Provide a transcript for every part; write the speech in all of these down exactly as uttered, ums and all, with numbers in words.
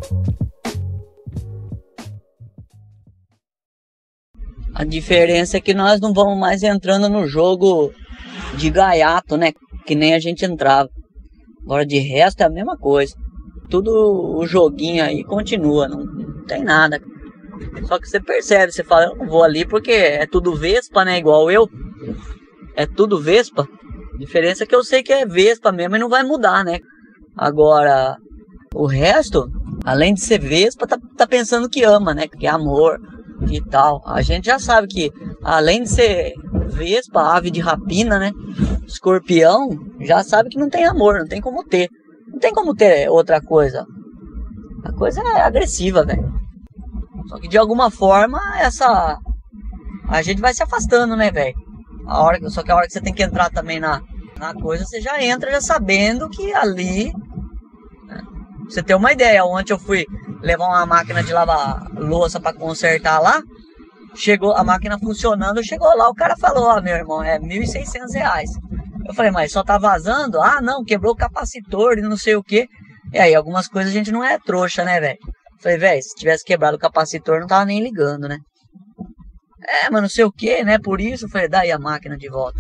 A diferença é que nós não vamos mais entrando no jogo de gaiato, né? Que nem a gente entrava. Agora de resto é a mesma coisa. Tudo o joguinho aí continua, não, não tem nada. Só que você percebe, você fala, eu não vou ali porque é tudo Vespa, né? Igual eu. É tudo Vespa. A diferença é que eu sei que é Vespa mesmo e não vai mudar, né? Agora, o resto, além de ser Vespa, tá, tá pensando que ama, né? Que é amor e tal. A gente já sabe que, além de ser Vespa, ave de rapina, né? Escorpião, já sabe que não tem amor, não tem como ter. Não tem como ter outra coisa. A coisa é agressiva, velho. Só que de alguma forma, essa... a gente vai se afastando, né, velho? A hora... Só que a hora que você tem que entrar também na, na coisa, você já entra já sabendo que ali... Né? Pra você ter uma ideia, ontem eu fui levar uma máquina de lavar louça pra consertar lá. Chegou a máquina funcionando, chegou lá, o cara falou, ó, oh, meu irmão, é mil e seiscentos reais. Eu falei, mas só tá vazando? Ah, não, quebrou o capacitor e não sei o que. E aí, algumas coisas a gente não é trouxa, né, velho? Falei, velho, se tivesse quebrado o capacitor, não tava nem ligando, né? É, mas não sei o que, né? Por isso, eu falei, dá aí a máquina de volta.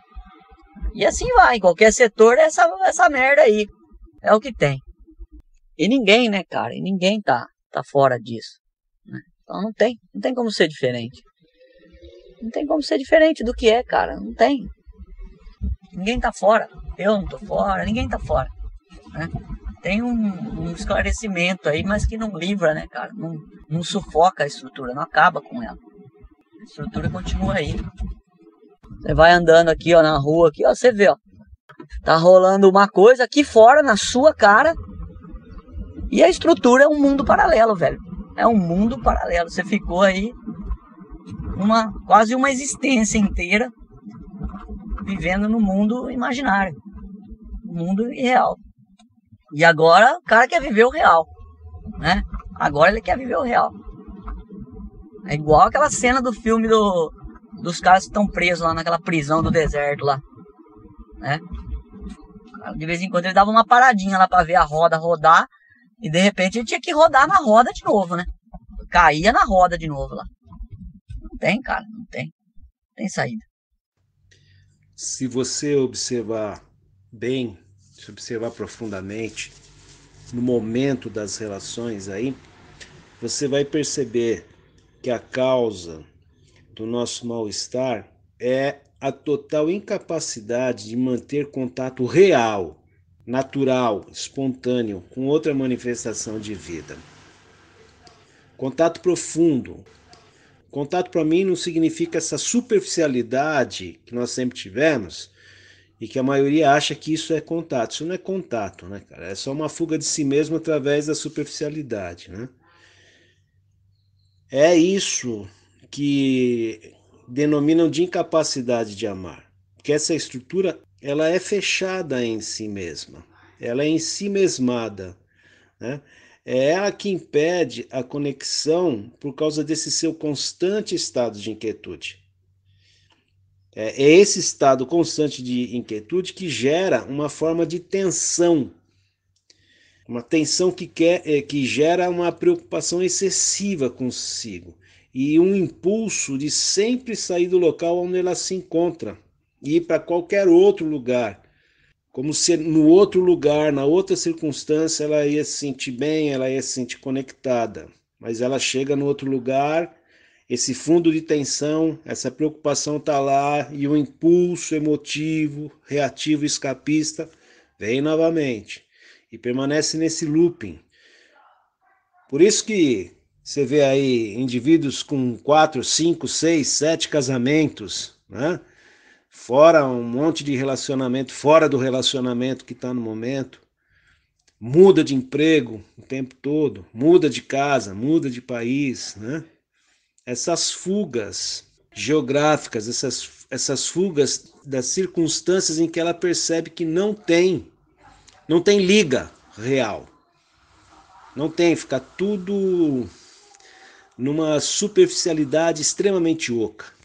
E assim vai, em qualquer setor, é essa, essa merda aí. É o que tem. E ninguém, né, cara? E ninguém tá, tá fora disso. Né? Então não tem, não tem como ser diferente. Não tem como ser diferente do que é, cara. Não tem. Ninguém tá fora. Eu não tô fora, ninguém tá fora. Né? Tem um, um esclarecimento aí, mas que não livra, né, cara? Não, não sufoca a estrutura, não acaba com ela. A estrutura continua aí. Você vai andando aqui, ó, na rua, aqui, ó, você vê, ó. Tá rolando uma coisa aqui fora, na sua cara. E a estrutura é um mundo paralelo, velho. É um mundo paralelo. Você ficou aí uma, quase uma existência inteira vivendo no mundo imaginário. No mundo irreal. E agora o cara quer viver o real, né? Agora ele quer viver o real. É igual aquela cena do filme do, dos caras que estão presos lá naquela prisão do deserto lá, né? De vez em quando ele dava uma paradinha lá pra ver a roda rodar e de repente ele tinha que rodar na roda de novo, né? Caía na roda de novo lá. Não tem, cara, não tem. Não tem saída. Se você observar bem, se observar profundamente no momento das relações aí, você vai perceber que a causa do nosso mal-estar é a total incapacidade de manter contato real, natural, espontâneo com outra manifestação de vida. Contato profundo. Contato para mim não significa essa superficialidade que nós sempre tivemos e que a maioria acha que isso é contato. Isso não é contato, né, cara? É só uma fuga de si mesmo através da superficialidade, né? É isso que denominam de incapacidade de amar. Porque essa estrutura, ela é fechada em si mesma. Ela é em si mesmada, né? É ela que impede a conexão por causa desse seu constante estado de inquietude. É esse estado constante de inquietude que gera uma forma de tensão. Uma tensão que, quer, que gera uma preocupação excessiva consigo. E um impulso de sempre sair do local onde ela se encontra. E ir para qualquer outro lugar. Como se no outro lugar, na outra circunstância, ela ia se sentir bem, ela ia se sentir conectada. Mas ela chega no outro lugar, esse fundo de tensão, essa preocupação está lá e o impulso emotivo, reativo, escapista vem novamente e permanece nesse looping. Por isso que você vê aí indivíduos com quatro, cinco, seis, sete casamentos, né? Fora um monte de relacionamento, fora do relacionamento que está no momento, muda de emprego o tempo todo, muda de casa, muda de país, né? Essas fugas geográficas, essas, essas fugas das circunstâncias em que ela percebe que não tem, não tem liga real. Não tem, fica tudo numa superficialidade extremamente oca.